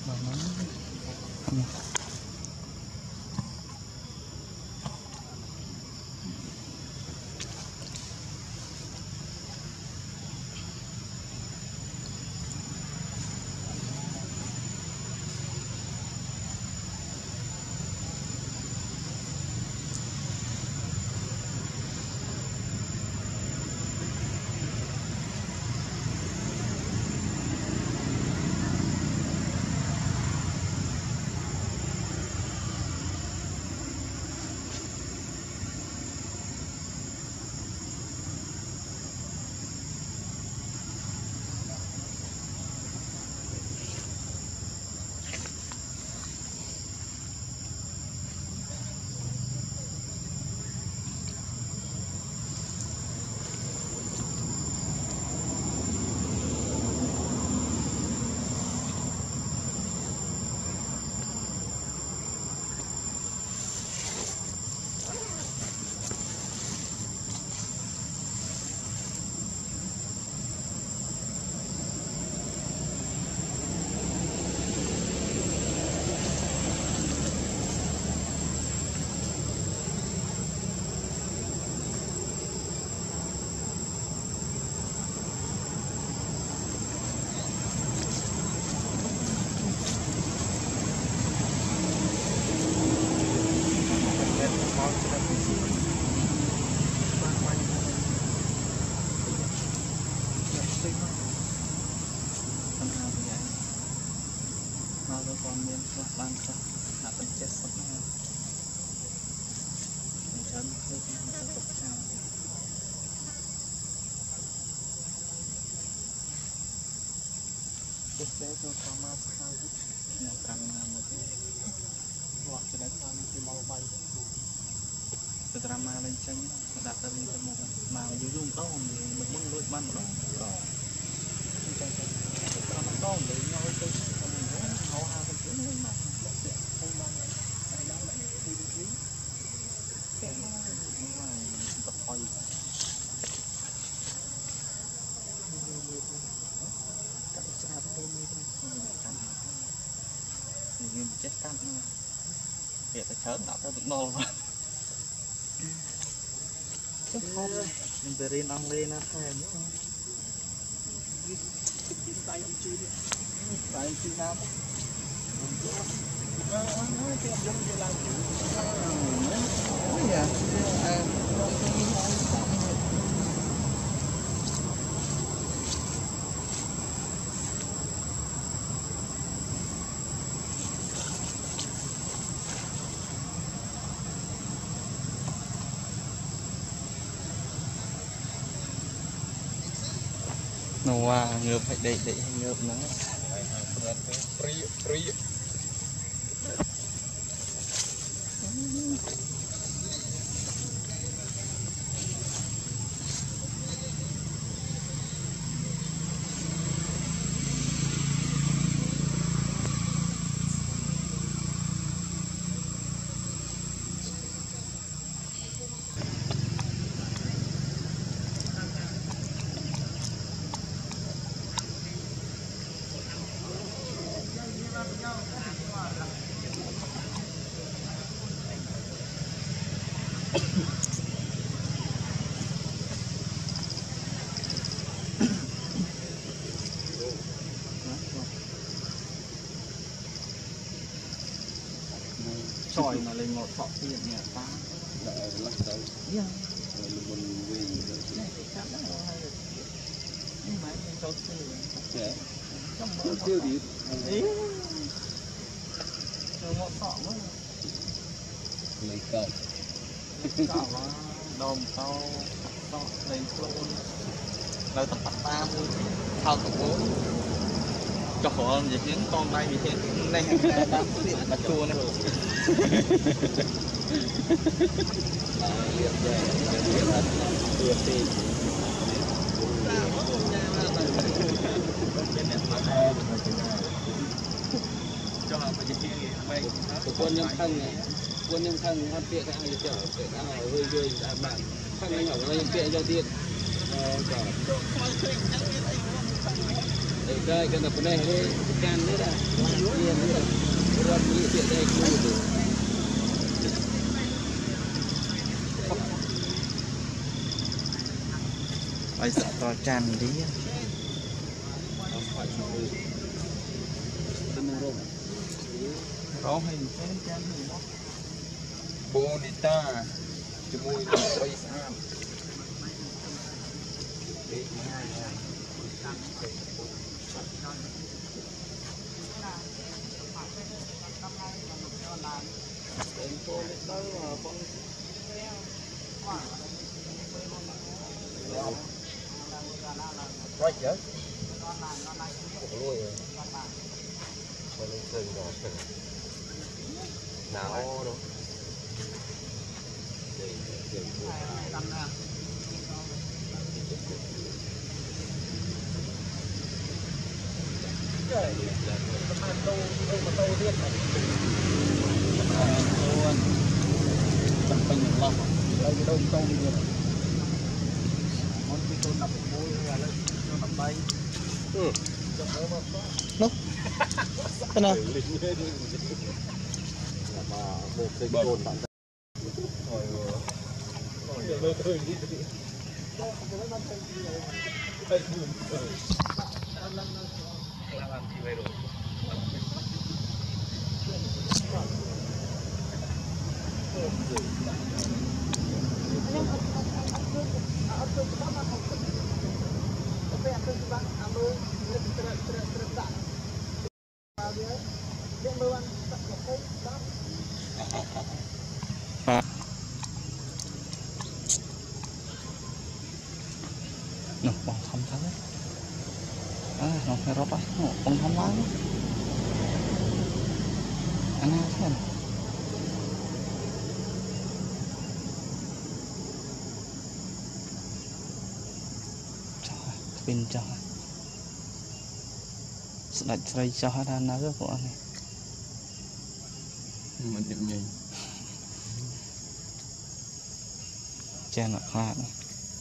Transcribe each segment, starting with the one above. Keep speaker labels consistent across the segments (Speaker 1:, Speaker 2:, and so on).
Speaker 1: con miên cho ban cho là bên chết sắp nữa chân hơi tục trao chết đấy cho con ma sao nhà cầm một cái hoặc cho đấy con thì mau bay từ drama lên chân đặt ra đi một mà dùng đó thì mình muốn lôi ban đó nó có để nhau tôi họ hàng cái thứ này mà không mang cái đó lại đi đi cái tập hồi các cha tôi mới thì chết căng việc phải chớn nào tới được nô mình về riêng ăn lên nó thèm nữa tay ông chưa tay ông chưa nào cái ông giống như là nó qua ngợp phải để ngợp nó sỏi mà lên một sọ tiền nhà ta lại lắc đầu rồi mình về này thì chắc là hay được nhưng mà mình cho tiền trong mỡ tiêu đi rồi một sọ quá lấy cậu cậu đồm tao sọ lên luôn lấy tập ta mua thao tập bốn cho họ gì khiến con đây vì thế này đang mà chua này
Speaker 2: quân nhân thân hát tiện cái ai chở để cái này hơi rơi bạn thằng anh hỏi là tiện cho tiện đây cái đập này can đấy là tiện đây cũng được.
Speaker 3: Bây giờ to tràn đi
Speaker 1: có hình chén bonita cho mùi bay xa right chứ nào đâu
Speaker 3: lúc thế nào nó bong thăm thắm nó phải rót á bong thăm lắm anh ha xem pin cho sạch sạch cho ra nó rất của anh này
Speaker 1: mình nhận nhìn
Speaker 3: che nó hoa này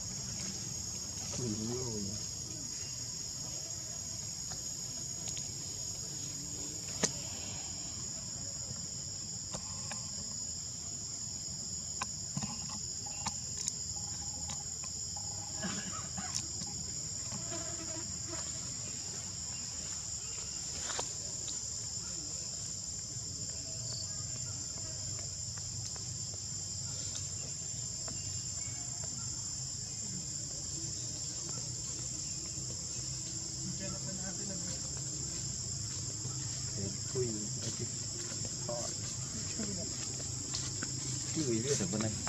Speaker 1: cái gì biết được bên này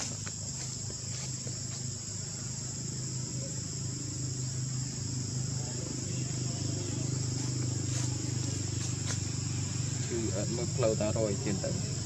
Speaker 1: chứ ở mức lâu ta rồi trên tầng